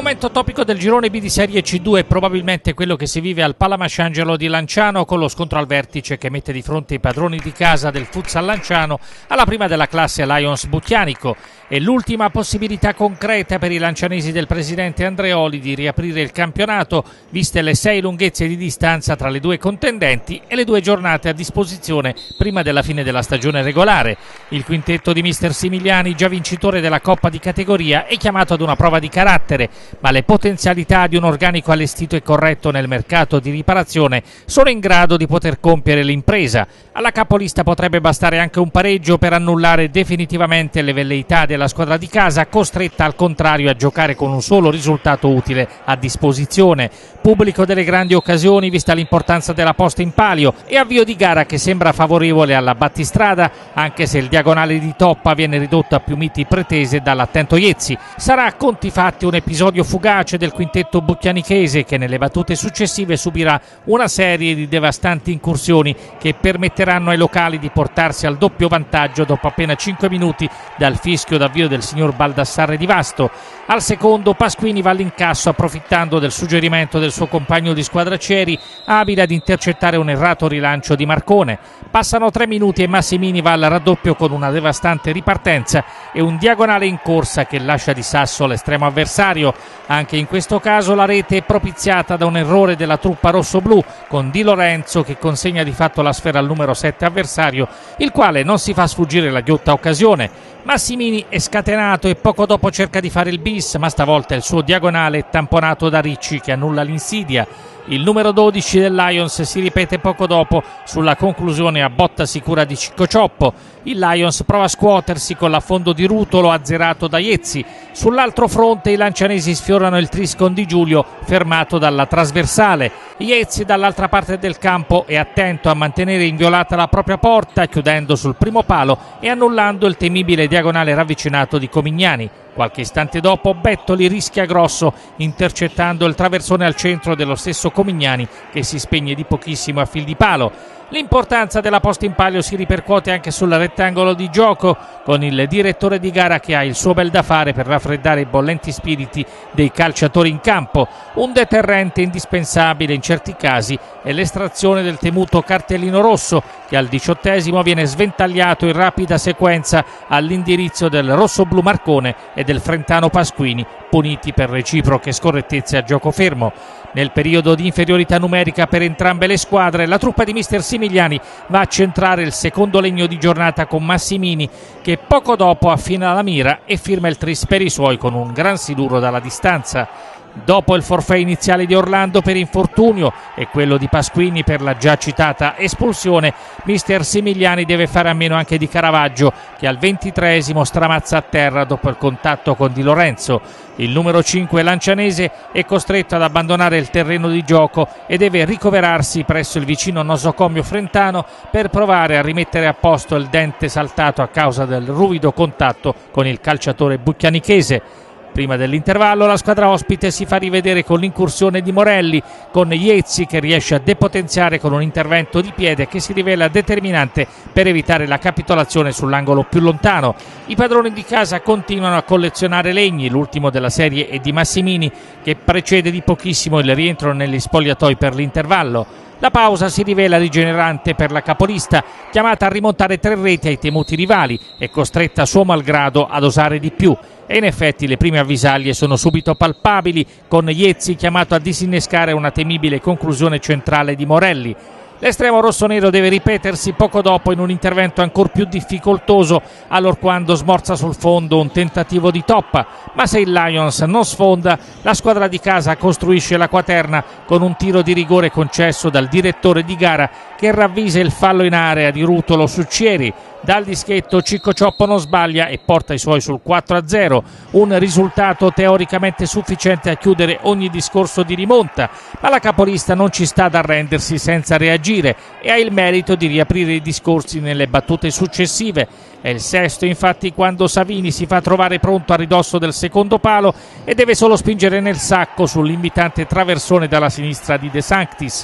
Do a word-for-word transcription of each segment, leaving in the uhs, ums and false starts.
momento topico del girone B di Serie C due è probabilmente quello che si vive al Palamasciangelo di Lanciano, con lo scontro al vertice che mette di fronte i padroni di casa del futsal lanciano alla prima della classe Lions Bucchianico. È l'ultima possibilità concreta per i lancianesi del presidente Andreoli di riaprire il campionato, viste le sei lunghezze di distanza tra le due contendenti e le due giornate a disposizione prima della fine della stagione regolare. Il quintetto di mister Simigliani, già vincitore della Coppa di categoria, è chiamato ad una prova di carattere, ma le potenzialità di un organico allestito e corretto nel mercato di riparazione sono in grado di poter compiere l'impresa. Alla capolista potrebbe bastare anche un pareggio per annullare definitivamente le velleità della squadra di casa, costretta al contrario a giocare con un solo risultato utile a disposizione. Pubblico delle grandi occasioni vista l'importanza della posta in palio e avvio di gara che sembra favorevole alla battistrada, anche se il diagonale di Toppa viene ridotto a più miti pretese dall'attento Iezzi. Sarà a conti fatti un episodio fugace del quintetto bucchianichese che nelle battute successive subirà una serie di devastanti incursioni che permetteranno ai locali di portarsi al doppio vantaggio dopo appena cinque minuti dal fischio d'avvio del signor Baldassarre di Vasto. Al secondo Pasquini va all'incasso approfittando del suggerimento del suo compagno di squadra Ceri, abile ad intercettare un errato rilancio di Marcone. Passano tre minuti e Massimini va al raddoppio con una devastante ripartenza e un diagonale in corsa che lascia di sasso l'estremo avversario. Anche in questo caso la rete è propiziata da un errore della truppa rossoblù, con Di Lorenzo che consegna di fatto la sfera al numero sette avversario, il quale non si fa sfuggire la ghiotta occasione. Massimini è scatenato e poco dopo cerca di fare il bis, ma stavolta il suo diagonale è tamponato da Ricci che annulla l'insidia. Il numero dodici del Lions si ripete poco dopo sulla conclusione a botta sicura di Cicco Cioppo. Il Lions prova a scuotersi con l'affondo di Rutolo azzerato da Iezzi. Sull'altro fronte i lancianesi sfiorano il triscon di Giulio fermato dalla trasversale. Iezzi dall'altra parte del campo è attento a mantenere inviolata la propria porta, chiudendo sul primo palo e annullando il temibile diagonale ravvicinato di Comignani. Qualche istante dopo Bettoli rischia grosso intercettando il traversone al centro dello stesso Comignani che si spegne di pochissimo a fil di palo. L'importanza della posta in palio si ripercuote anche sul rettangolo di gioco, con il direttore di gara che ha il suo bel da fare per raffreddare i bollenti spiriti dei calciatori in campo. Un deterrente indispensabile in certi casi è l'estrazione del temuto cartellino rosso che al diciottesimo viene sventagliato in rapida sequenza all'indirizzo del rossoblu Marcone e del frentano Pasquini, puniti per reciproche scorrettezze a gioco fermo. Nel periodo di inferiorità numerica per entrambe le squadre, la truppa di mister Simigliani va a centrare il secondo legno di giornata con Massimini, che poco dopo affina la mira e firma il tris per i suoi con un gran siluro dalla distanza. Dopo il forfait iniziale di Orlando per infortunio e quello di Pasquini per la già citata espulsione, mister Simigliani deve fare a meno anche di Caravaggio che al ventitreesimo stramazza a terra dopo il contatto con Di Lorenzo. Il numero cinque lancianese è costretto ad abbandonare il terreno di gioco e deve ricoverarsi presso il vicino nosocomio frentano per provare a rimettere a posto il dente saltato a causa del ruvido contatto con il calciatore bucchianichese. Prima dell'intervallo la squadra ospite si fa rivedere con l'incursione di Morelli, con Iezzi che riesce a depotenziare con un intervento di piede che si rivela determinante per evitare la capitolazione sull'angolo più lontano. I padroni di casa continuano a collezionare legni, l'ultimo della serie è di Massimini che precede di pochissimo il rientro negli spogliatoi per l'intervallo. La pausa si rivela rigenerante per la capolista, chiamata a rimontare tre reti ai temuti rivali e costretta a suo malgrado ad osare di più. E in effetti le prime avvisaglie sono subito palpabili, con Iezzi chiamato a disinnescare una temibile conclusione centrale di Morelli. L'estremo rossonero deve ripetersi poco dopo in un intervento ancor più difficoltoso, allorquando smorza sul fondo un tentativo di Toppa, ma se il Lions non sfonda, la squadra di casa costruisce la quaterna con un tiro di rigore concesso dal direttore di gara che ravvisa il fallo in area di Rutolo su Cieri. Dal dischetto Cicco Cioppo non sbaglia e porta i suoi sul quattro a zero, un risultato teoricamente sufficiente a chiudere ogni discorso di rimonta, ma la capolista non ci sta ad arrendersi senza reagire e ha il merito di riaprire i discorsi nelle battute successive. È il sesto infatti quando Savini si fa trovare pronto a ridosso del secondo palo e deve solo spingere nel sacco sull'invitante traversone dalla sinistra di De Sanctis.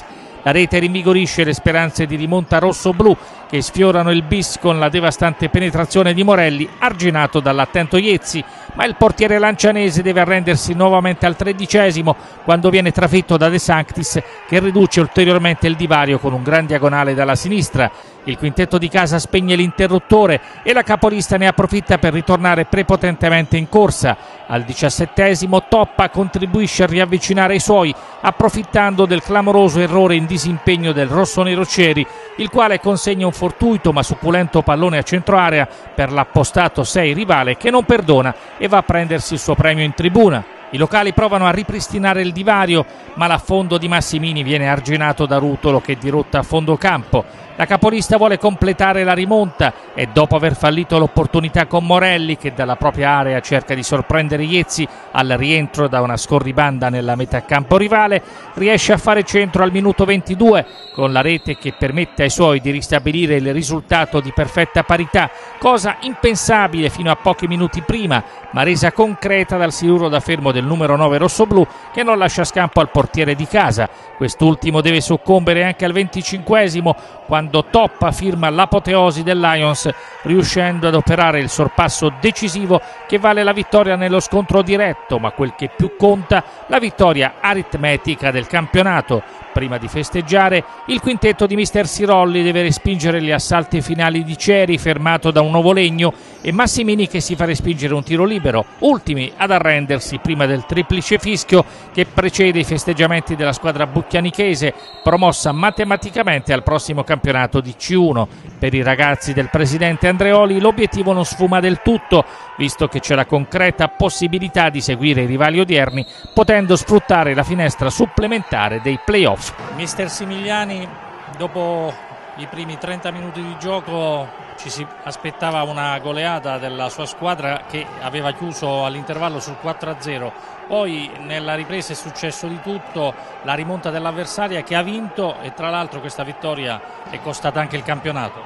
La rete rinvigorisce le speranze di rimonta rosso-blu che sfiorano il bis con la devastante penetrazione di Morelli, arginato dall'attento Iezzi, ma il portiere lancianese deve arrendersi nuovamente al tredicesimo quando viene trafitto da De Sanctis, che riduce ulteriormente il divario con un gran diagonale dalla sinistra. Il quintetto di casa spegne l'interruttore e la capolista ne approfitta per ritornare prepotentemente in corsa. Al diciassettesimo Toppa contribuisce a riavvicinare i suoi, approfittando del clamoroso errore in disimpegno del rossonero Ceri, il quale consegna un fortuito ma succulento pallone a centro area per l'appostato sei rivale, che non perdona e va a prendersi il suo premio in tribuna. I locali provano a ripristinare il divario, ma l'affondo di Massimini viene arginato da Rutolo, che dirotta a fondo campo. La capolista vuole completare la rimonta e, dopo aver fallito l'opportunità con Morelli, che dalla propria area cerca di sorprendere Iezzi al rientro da una scorribanda nella metà campo rivale, riesce a fare centro al minuto ventidue con la rete che permette ai suoi di ristabilire il risultato di perfetta parità, cosa impensabile fino a pochi minuti prima, ma resa concreta dal siluro da fermo del numero nove rossoblù, che non lascia scampo al portiere di casa. Quest'ultimo deve soccombere anche al venticinquesimo quando Toppa firma l'apoteosi del Lions, riuscendo ad operare il sorpasso decisivo che vale la vittoria nello scontro diretto, ma quel che più conta, la vittoria aritmetica del campionato. Prima di festeggiare, il quintetto di mister Sirolli deve respingere gli assalti finali di Ceri, fermato da un nuovo legno, e Massimini che si fa respingere un tiro libero, ultimi ad arrendersi prima del triplice fischio che precede i festeggiamenti della squadra bucchianichese, promossa matematicamente al prossimo campionato di C uno. Per i ragazzi del presidente Andreoli l'obiettivo non sfuma del tutto, visto che c'è la concreta possibilità di seguire i rivali odierni, potendo sfruttare la finestra supplementare dei play-off. Mister Simigliani, dopo i primi trenta minuti di gioco ci si aspettava una goleata della sua squadra, che aveva chiuso all'intervallo sul quattro a zero. Poi nella ripresa è successo di tutto, la rimonta dell'avversaria che ha vinto, e tra l'altro questa vittoria è costata anche il campionato.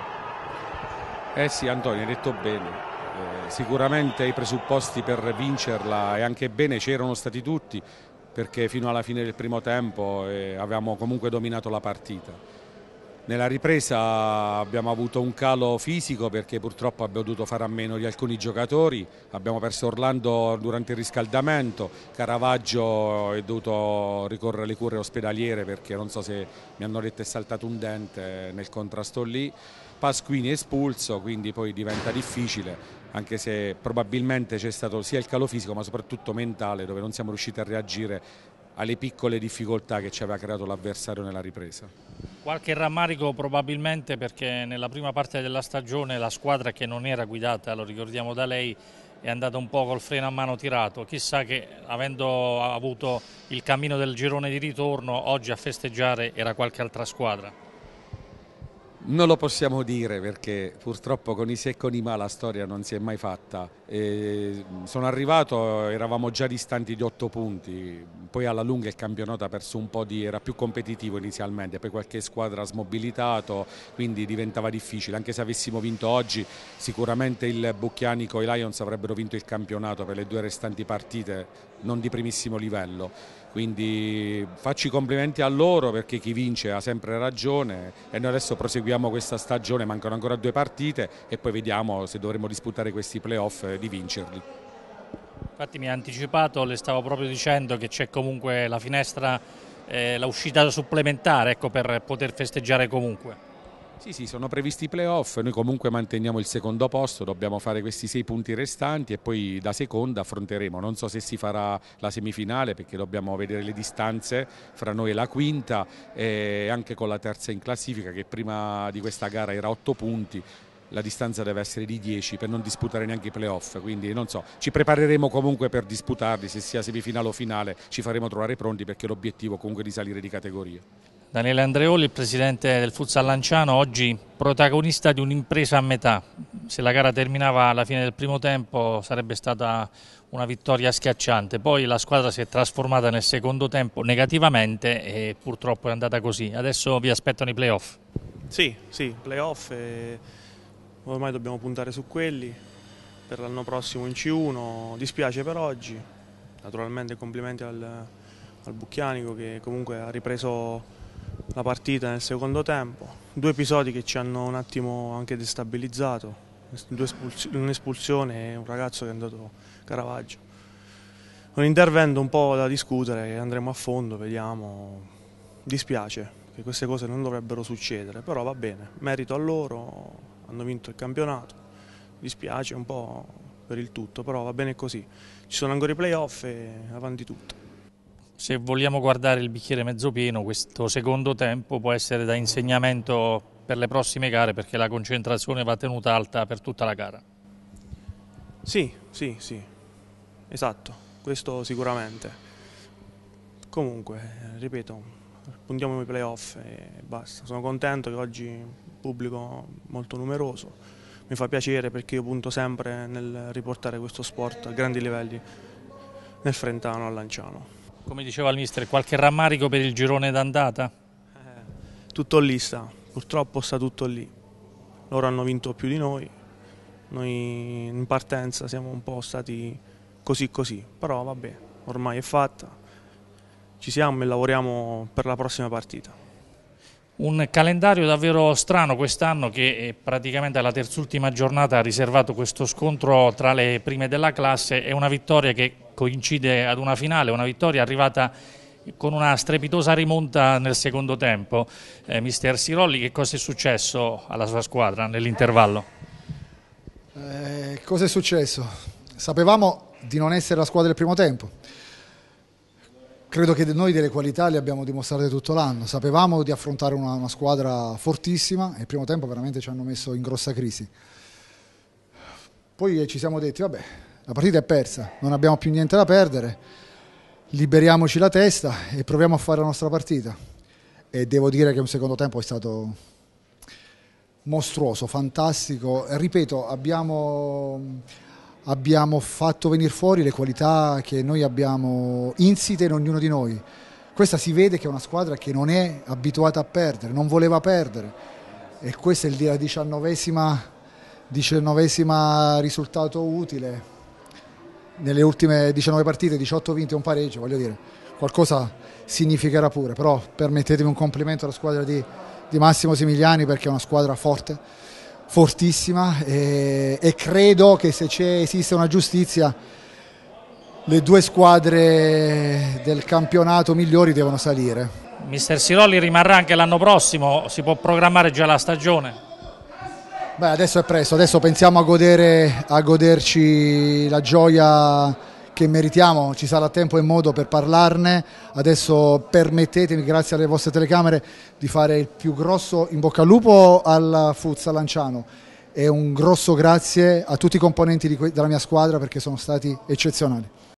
Eh sì, Antonio, hai detto bene. Eh, sicuramente i presupposti per vincerla e anche bene c'erano stati tutti, perché fino alla fine del primo tempo eh, avevamo comunque dominato la partita. Nella ripresa abbiamo avuto un calo fisico perché purtroppo abbiamo dovuto fare a meno di alcuni giocatori, abbiamo perso Orlando durante il riscaldamento, Caravaggio è dovuto ricorrere alle cure ospedaliere perché non so se mi hanno detto è saltato un dente nel contrasto lì, Pasquini è espulso, quindi poi diventa difficile, anche se probabilmente c'è stato sia il calo fisico ma soprattutto mentale, dove non siamo riusciti a reagire alle piccole difficoltà che ci aveva creato l'avversario nella ripresa. Qualche rammarico probabilmente perché nella prima parte della stagione la squadra, che non era guidata, lo ricordiamo da lei, è andata un po' col freno a mano tirato. Chissà che, avendo avuto il cammino del girone di ritorno, oggi a festeggiare era qualche altra squadra. Non lo possiamo dire perché purtroppo con i se e con i ma la storia non si è mai fatta. E sono arrivato, eravamo già distanti di otto punti, poi alla lunga il campionato ha perso un po' di, era più competitivo inizialmente, poi qualche squadra ha smobilitato, quindi diventava difficile. Anche se avessimo vinto oggi sicuramente il Bucchianico e i Lions avrebbero vinto il campionato per le due restanti partite, non di primissimo livello. Quindi faccio i complimenti a loro perché chi vince ha sempre ragione e noi adesso proseguiamo questa stagione, mancano ancora due partite e poi vediamo se dovremo disputare questi playoff di vincerli. Infatti mi ha anticipato, le stavo proprio dicendo che c'è comunque la finestra, eh, l'uscita supplementare, ecco, per poter festeggiare comunque. Sì, sì, sono previsti i playoff, noi comunque manteniamo il secondo posto, dobbiamo fare questi sei punti restanti e poi da seconda affronteremo, non so se si farà la semifinale perché dobbiamo vedere le distanze fra noi e la quinta e anche con la terza in classifica che prima di questa gara era otto punti, la distanza deve essere di dieci per non disputare neanche i playoff, quindi non so, ci prepareremo comunque per disputarli, se sia semifinale o finale ci faremo trovare pronti perché l'obiettivo comunque è di salire di categoria. Daniele Andreoli, il presidente del Futsal Lanciano, oggi protagonista di un'impresa a metà. Se la gara terminava alla fine del primo tempo sarebbe stata una vittoria schiacciante, poi la squadra si è trasformata nel secondo tempo negativamente e purtroppo è andata così. Adesso vi aspettano i playoff. Sì, sì, playoff e ormai dobbiamo puntare su quelli per l'anno prossimo in C uno. Dispiace per oggi, naturalmente complimenti al, al Bucchianico che comunque ha ripreso la partita nel secondo tempo, due episodi che ci hanno un attimo anche destabilizzato, un'espulsione e un ragazzo che è andato Caravaggio. Un intervento un po' da discutere, che andremo a fondo, vediamo. Dispiace che queste cose non dovrebbero succedere, però va bene, merito a loro, hanno vinto il campionato, dispiace un po' per il tutto, però va bene così, ci sono ancora i playoff e avanti tutto. Se vogliamo guardare il bicchiere mezzo pieno, questo secondo tempo può essere da insegnamento per le prossime gare, perché la concentrazione va tenuta alta per tutta la gara. Sì, sì, sì, esatto, questo sicuramente. Comunque, ripeto, puntiamo ai playoff e basta. Sono contento che oggi il pubblico è molto numeroso, mi fa piacere perché io punto sempre nel riportare questo sport a grandi livelli nel Frentano, a Lanciano. Come diceva il mister, qualche rammarico per il girone d'andata? Eh, tutto lì sta, purtroppo sta tutto lì. Loro hanno vinto più di noi, noi in partenza siamo un po' stati così così, però vabbè, ormai è fatta, ci siamo e lavoriamo per la prossima partita. Un calendario davvero strano quest'anno che praticamente alla terzultima giornata ha riservato questo scontro tra le prime della classe e una vittoria che coincide ad una finale, una vittoria arrivata con una strepitosa rimonta nel secondo tempo. Eh, mister Sirolli, che cosa è successo alla sua squadra nell'intervallo? Eh, cosa è successo? Sapevamo di non essere la squadra del primo tempo. Credo che noi delle qualità le abbiamo dimostrate tutto l'anno, sapevamo di affrontare una, una squadra fortissima e il primo tempo veramente ci hanno messo in grossa crisi. Poi ci siamo detti, vabbè, la partita è persa, non abbiamo più niente da perdere, liberiamoci la testa e proviamo a fare la nostra partita. E devo dire che un secondo tempo è stato mostruoso, fantastico. Ripeto, abbiamo... abbiamo fatto venire fuori le qualità che noi abbiamo insite in ognuno di noi. Questa si vede che è una squadra che non è abituata a perdere, non voleva perdere, e questo è il diciannovesima, diciannovesima risultato utile nelle ultime diciannove partite, diciotto vinti e un pareggio. Voglio dire, qualcosa significherà pure, però permettetemi un complimento alla squadra di, di Massimo Simigliani, perché è una squadra forte, fortissima, e, e credo che se c'è, esiste una giustizia, le due squadre del campionato migliori devono salire. Mister Sirolli rimarrà anche l'anno prossimo, si può programmare già la stagione? Beh, adesso è presto, adesso pensiamo a, godere, a goderci la gioia che meritiamo, ci sarà tempo e modo per parlarne. Adesso permettetemi, grazie alle vostre telecamere, di fare il più grosso in bocca al lupo al Futsal Lanciano e un grosso grazie a tutti i componenti di della mia squadra, perché sono stati eccezionali.